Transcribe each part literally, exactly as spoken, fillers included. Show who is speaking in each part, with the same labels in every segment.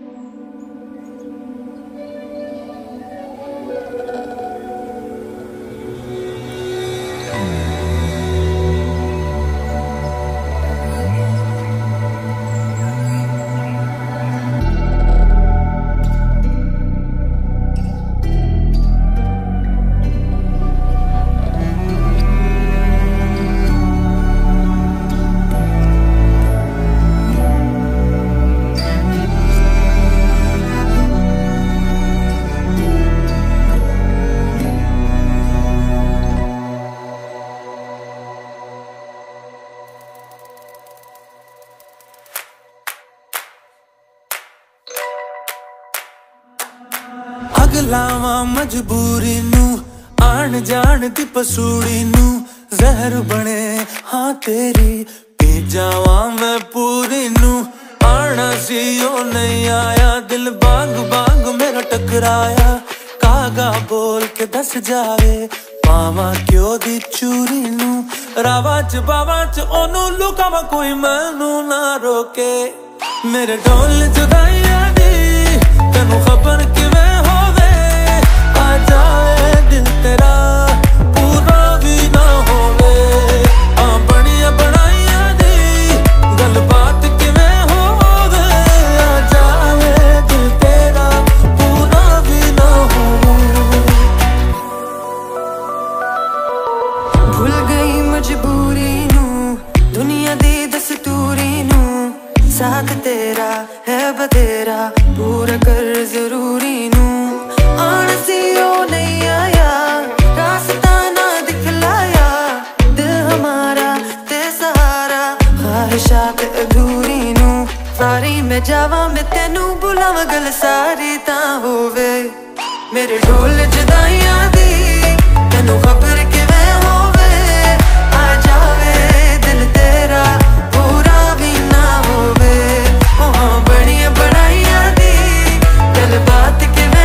Speaker 1: अगलावा मजबूरी नू आन जान दी पसूड़ी नू जहर बने हाँ तेरी पी जावा मैं पूरी नू आना सी ओ नहीं आया दिल बांग बांग मेरा टकराया कागा बोल के दस जावे पावा क्यों दी चूरी नू रावा च बावा च ओनू लुकावा कोई मैनू ना रोके मेरे ढोल जुदाइया दी तेनू खबर किवें जाए दिल तेरा पूरा भी ना होवे आ बनिया बनाइया दी गल बात किवें होवे आ जाए दिल तेरा पूरा भी ना होवे
Speaker 2: भूल गई मजबूरी नू दुनिया दी दस्तूरी नू साथ तेरा है बतेरा पूरा कर जरूरी नू आना सी ओ नहीं आया रास्ता ना दिखलाया दिल हमारा ते सहारा ख्वाहिशात अधूरी नू सारी मैं जावा मैं तेनू बुलावा गल सारी ता होवे मेरे ढोल जुदाइयां दी तेनू खबर किवें होवे आ जावे दिल तेरा पूरा भी ना होवे ओ हाँ बनिया बनाइया दी गल बात किवें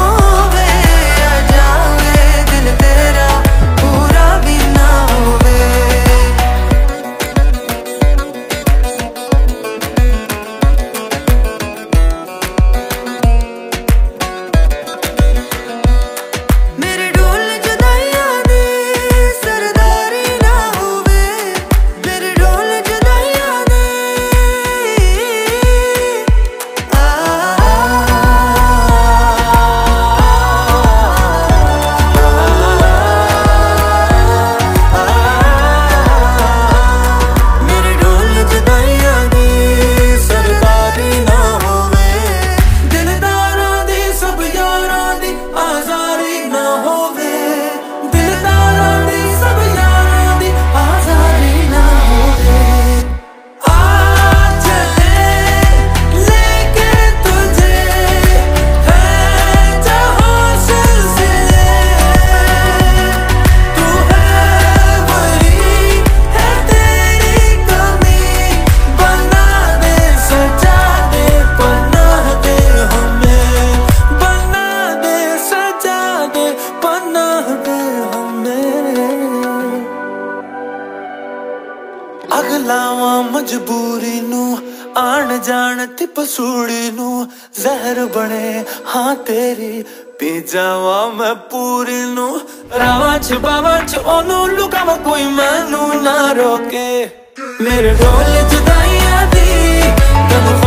Speaker 1: अगलावा मजबूरी नू आन जान दी पसूड़ी नू जहर बने हाँ तेरी पी जावा मैं पूरी नू रावा च बावा च ओनू लुकावा कोई मैनू ना रोके मेरे ढोल जुदाइयां दी